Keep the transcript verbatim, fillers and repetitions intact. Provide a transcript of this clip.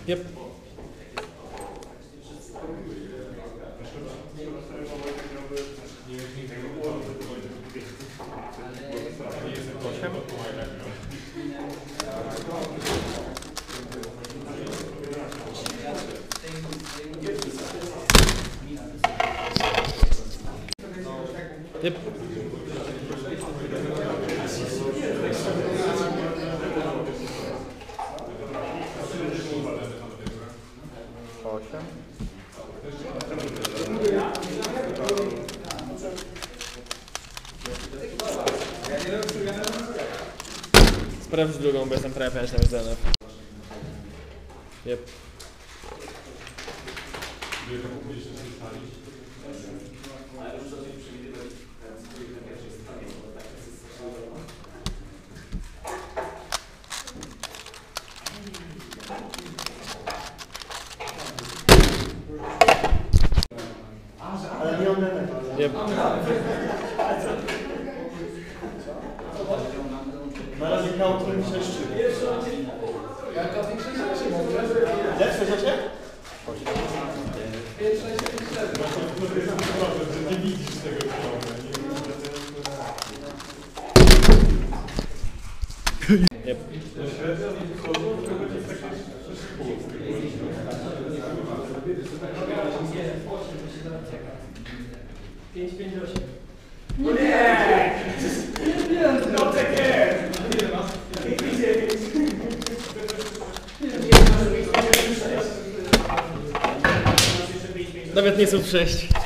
Yep. Osiem. Yep. Osiem. Sprawdź drugą, bo jestem prawie pięć na widzenie. Yep. Ale nie oddane. Yep. Na razie miał którym sześciu. Lepsze rzeczy? Nie widzisz tego filmu. Yep. pięć, pięć, osiem. No nie! No tak jest! Nawet nie są sześć.